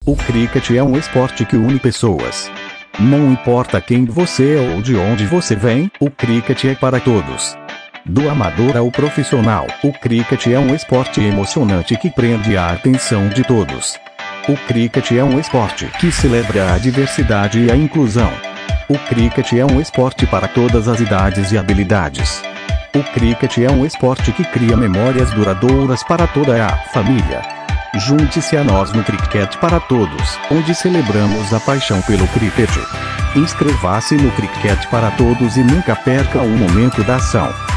O cricket é um esporte que une pessoas. Não importa quem você é ou de onde você vem, o cricket é para todos. Do amador ao profissional, o cricket é um esporte emocionante que prende a atenção de todos. O cricket é um esporte que celebra a diversidade e a inclusão. O cricket é um esporte para todas as idades e habilidades. O cricket é um esporte que cria memórias duradouras para toda a família. Junte-se a nós no Cricket para Todos, onde celebramos a paixão pelo cricket. Inscreva-se no Cricket para Todos e nunca perca um momento da ação.